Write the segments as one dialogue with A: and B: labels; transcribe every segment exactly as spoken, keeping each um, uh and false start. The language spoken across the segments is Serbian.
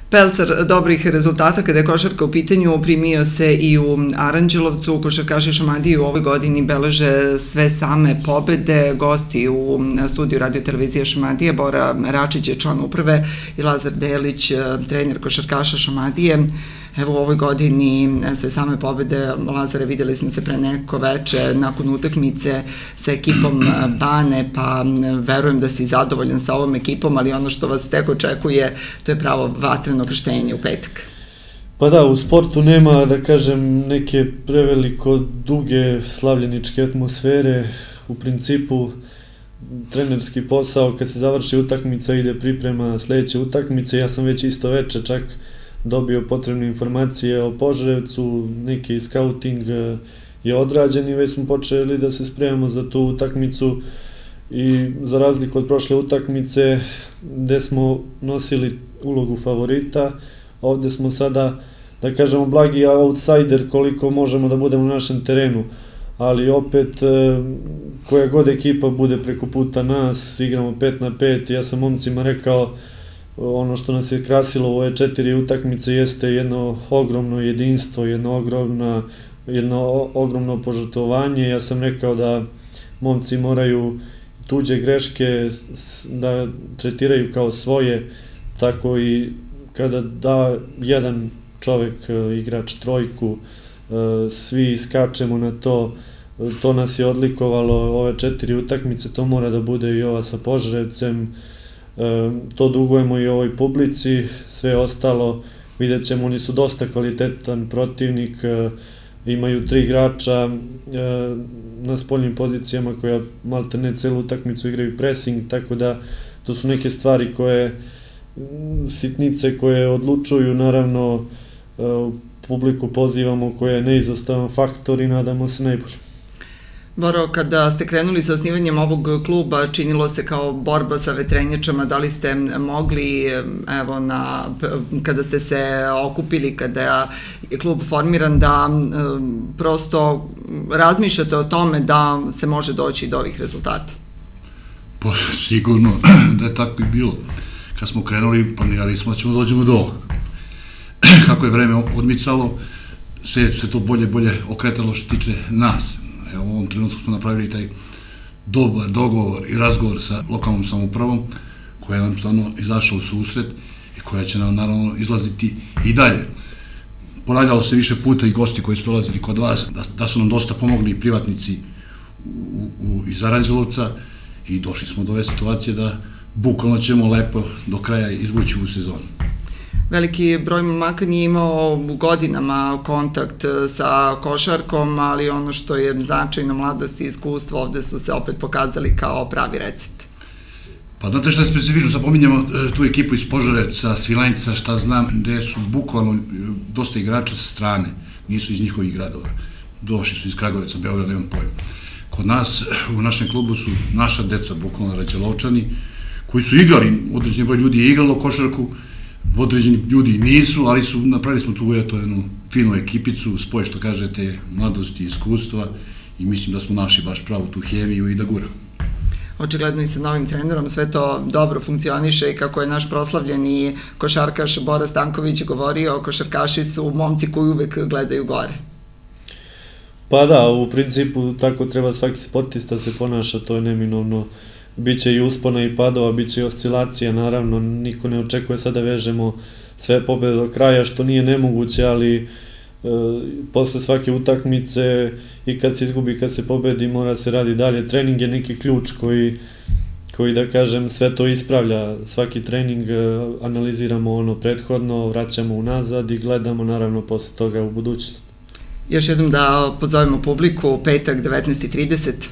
A: Pelcar dobrih rezultata kada je košarka u pitanju primio se i u Aranđelovcu. Košarkaši Šumadije u ovoj godini beleže sve same pobede. Gosti u studiju radio televizije Šumadije, Bora Račić je član uprave i Lazar Delić, trener košarkaša Šumadije. Evo u ovoj godini sve same pobede. Lazare, videli smo se pre neko veče nakon utakmice sa ekipom Bane, pa verujem da si zadovoljan sa ovom ekipom, ali ono što vas tek očekuje, to je pravo vatreno krštenje u petak.
B: Pa da, u sportu nema, da kažem, neke preveliko duge slavljeničke atmosfere. U principu, trenerski posao, kad se završi utakmica, ide priprema sledeće utakmice. Ja sam već isto veče čak dobio potrebne informacije o Požarevcu, neki skauting je odrađen i već smo počeli da se spremamo za tu utakmicu. I za razliku od prošle utakmice gde smo nosili ulogu favorita, ovde smo sada, da kažemo, blagi outsider koliko možemo da budemo na našem terenu, ali opet koja god ekipa bude preko puta nas, igramo pet na pet. Ja sam momcima rekao, ono što nas je krasilo u ove četiri utakmice jeste jedno ogromno jedinstvo, jedno ogromno, jedno ogromno požrtvovanje. Ja sam rekao da momci moraju tuđe greške da tretiraju kao svoje, tako i kada da jedan čovek, igrač, trojku, svi skačemo na to. To nas je odlikovalo ove četiri utakmice, to mora da bude i ova sa Požarevcem. To dugujemo i ovoj publici, sve ostalo vidjet ćemo, oni su dosta kvalitetan protivnik, imaju tri igrača na spoljnim pozicijama koja malte ne celu utakmicu igraju pressing, tako da to su neke stvari koje, sitnice koje odlučuju. Naravno, publiku pozivamo koja je neizostavan faktor i nadamo se najbolje.
A: Boro, kada ste krenuli sa osnivanjem ovog kluba, činilo se kao borba sa vetrenjačama. Da li ste mogli, evo, na, kada ste se okupili, kada je klub formiran, da prosto razmišljate o tome da se može doći do ovih rezultata?
C: Pa sigurno da je tako i bilo. Kad smo krenuli, planirali smo da ćemo dođemo do ovoga. Kako je vreme odmicalo, sve se to bolje bolje okretalo što tiče nas. Evo, u ovom trenutku smo napravili taj dobar dogovor i razgovor sa lokalnom samoupravom, koja nam stvarno izašla u susret i koja će nam naravno izlaziti i dalje. Ponavljalo se više puta i gosti koji su dolazili kod vas, da su nam dosta pomogli i privatnici iz Aranđelovca i došli smo do ove situacije da bukvalno ćemo lepo do kraja izvući u sezonu.
A: Veliki broj momaka nije imao godinama kontakt sa košarkom, ali ono što je značajno, mladost i iskustvo, ovde su se opet pokazali kao pravi recept.
C: Pa znate šta je specifično, sad pominjamo tu ekipu iz Požarevca, Svilajnca, šta znam, gde su bukvalno dosta igrača sa strane, nisu iz njihovih gradova. Došli su iz Kragoveca, Beograda, nemam pojma. Kod nas, u našem klubu su naša deca, bukvalno Rađelovčani, koji su igrali, određeni broj ljudi je igralo košarku, određeni ljudi nisu, ali su, napravili smo tu jednu finu ekipicu, spoj, što kažete, mladosti i iskustva, i mislim da smo našli baš pravu tu hemiju i da guramo.
A: Očigledno i sa novim trenerom sve to dobro funkcioniše i kako je naš proslavljeni košarkaš Bora Stanković govorio, košarkaši su momci koji uvek gledaju gore.
B: Pa da, u principu tako treba svaki sportista se ponaša, to je neminovno. Biće i uspona i padova, biće i oscilacija, naravno, niko ne očekuje sad da vežemo sve pobede do kraja, što nije nemoguće, ali posle svake utakmice i kad se izgubi, kad se pobedi, mora se radi dalje. Trening je neki ključ koji, koji da kažem, sve to ispravlja. Svaki trening analiziramo ono prethodno, vraćamo unazad i gledamo naravno posle toga u budućnost.
A: Još jednom da pozovemo publiku, petak devetnaest i trideset.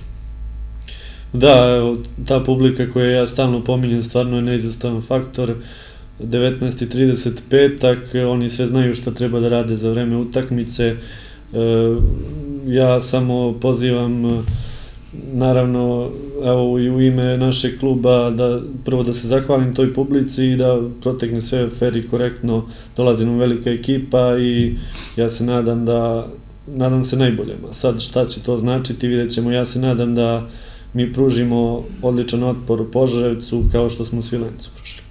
B: Da, evo, ta publika koju ja stalno pominjem stvarno je neizostavan faktor. devetnaest i trideset petak, oni sve znaju šta treba da rade za vreme utakmice. Ja samo pozivam, naravno, evo i u ime našeg kluba, da prvo da se zahvalim toj publici i da protekne sve fer i korektno. Dolazi nam velika ekipa i ja se nadam da, nadam se najboljema. Sad šta će to značiti, vidjet ćemo. Ja se nadam da mi pružimo odličan otpor u Požarevcu kao što smo u Svilajncu pružili.